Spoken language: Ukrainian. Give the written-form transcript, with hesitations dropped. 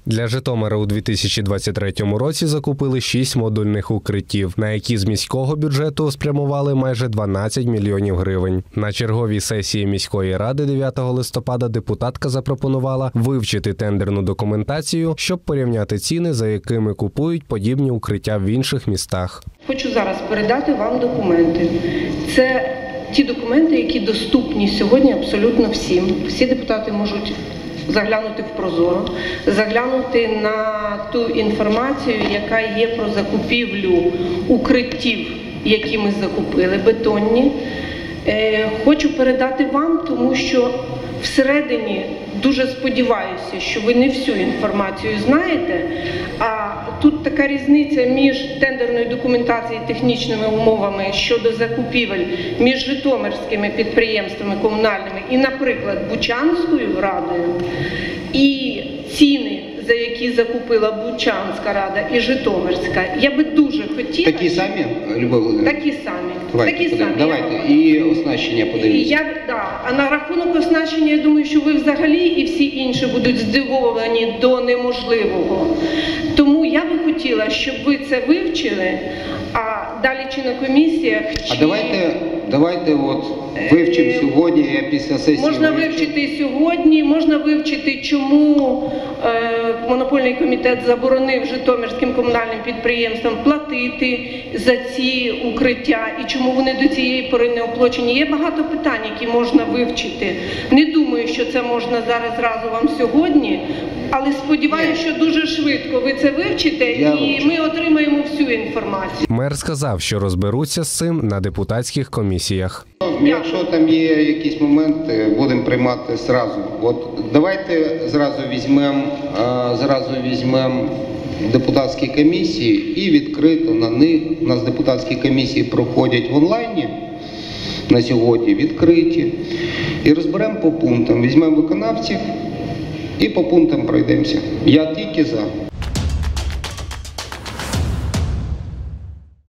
Для Житомира у 2023 році закупили 6 модульних укриттів, на які з міського бюджету спрямували майже 12 мільйонів гривень. На черговій сесії міської ради 9 листопада депутатка запропонувала вивчити тендерну документацію, щоб порівняти ціни, за якими купують подібні укриття в інших містах. Хочу зараз передати вам документи. Це ті документи, які доступні сьогодні абсолютно всім. Всі депутати можуть заглянути в Прозоро, заглянути на ту інформацію, яка є про закупівлю укриттів, які ми закупили, бетонні. Хочу передати вам, тому що всередині дуже сподіваюся, що ви не всю інформацію знаєте, а тут така різниця між тендерною документацією і технічними умовами щодо закупівель між житомирськими підприємствами комунальними і, наприклад, Бучанською радою, і ціни, за які закупила Бучанська рада і Житомирська. Я би дуже хотіла... Такі самі, Любов Володимирівна? Такі самі. Давайте. І оснащення подивіться. А на рахунок оснащення, я думаю, що ви взагалі і всі інші будуть здивовані до неможливого. Тому я би хотіла, щоб ви це вивчили, а далі чи на комісіях, чи... А давайте от вивчимо сьогодні, я після сесії... Можна вивчити сьогодні, можна вивчити, чому Монопольний комітет заборонив житомирським комунальним підприємствам платити за ці укриття і чому вони до цієї пори не оплачені. Є багато питань, які можна вивчити. Не думаю, що це можна зараз зразу вам сьогодні, але сподіваюся, що дуже швидко ви це вивчите і ми отримаємо всю інформацію. Мер сказав, що розберуться з цим на депутатських комісіях. Якщо там є якісь моменти, будемо приймати зразу. От давайте зразу візьмемо депутатські комісії і відкрито на них. У нас депутатські комісії проходять в онлайні на сьогодні, відкриті. І розберемо по пунктам. Візьмемо виконавців і по пунктам пройдемося. Я тільки за.